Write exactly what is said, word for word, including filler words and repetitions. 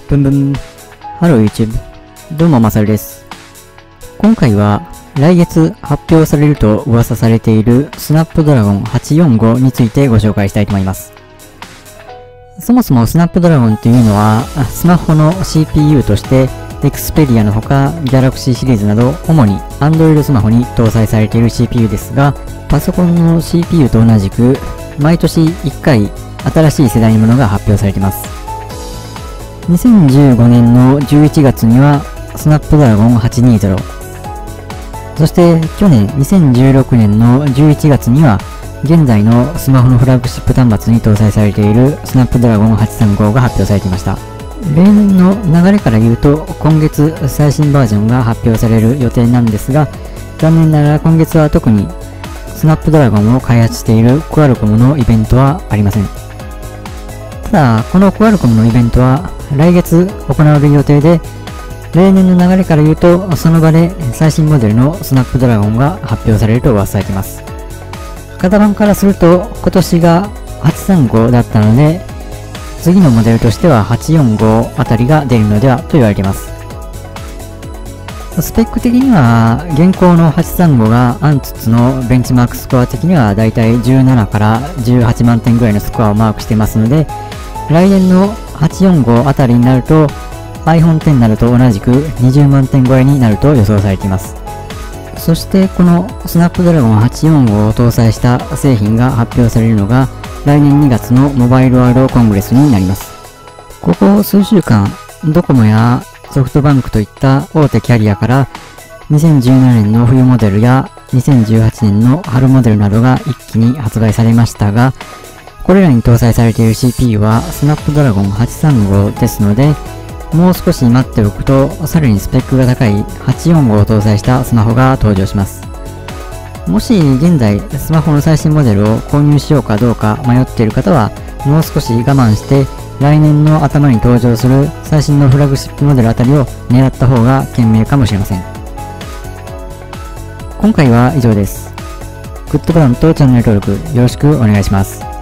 ブンブン。ハロー YouTube。どうもまさるです。今回は来月発表されると噂されているスナップドラゴンはちよんごについてご紹介したいと思います。そもそもスナップドラゴンというのはスマホの シーピーユー としてXperia のほか Galaxy シリーズなど主に Android スマホに搭載されている シーピーユー ですが、パソコンの シーピーユー と同じく毎年いっかい新しい世代のものが発表されています。にせんじゅうごねんのじゅういちがつにはスナップドラゴンはちにじゅう、そして去年にせんじゅうろくねんのじゅういちがつには現在のスマホのフラッグシップ端末に搭載されているスナップドラゴンはちさんごが発表されていました。例年の流れから言うと今月最新バージョンが発表される予定なんですが、残念ながら今月は特にスナップドラゴンを開発しているクアルコムのイベントはありません。ただこのクアルコムのイベントは来月行われる予定で、例年の流れから言うとその場で最新モデルのスナップドラゴンが発表されると噂されています。型番からすると今年がはちさんごだったので、次のモデルとしてははちよんごあたりが出るのではと言われています。スペック的には現行のはちさんごがアンツツのベンチマークスコア的にはだいたいじゅうななからじゅうはちまんてんぐらいのスコアをマークしていますので、来年のはちよんごあたりになると アイフォンテン などと同じくにじゅうまんてん超えになると予想されています。そしてこのスナップドラゴンはちよんごを搭載した製品が発表されるのが来年にがつのモバイルワールドコングレスになります。ここ数週間ドコモやソフトバンクといった大手キャリアからにせんじゅうななねんの冬モデルやにせんじゅうはちねんの春モデルなどが一気に発売されましたが、これらに搭載されている シーピーユー はスナップドラゴンはちさんごですので、もう少し待っておくとさらにスペックが高いはちよんごを搭載したスマホが登場します。もし現在スマホの最新モデルを購入しようかどうか迷っている方は、もう少し我慢して来年の頭に登場する最新のフラグシップモデルあたりを狙った方が賢明かもしれません。今回は以上です。グッドボタンとチャンネル登録よろしくお願いします。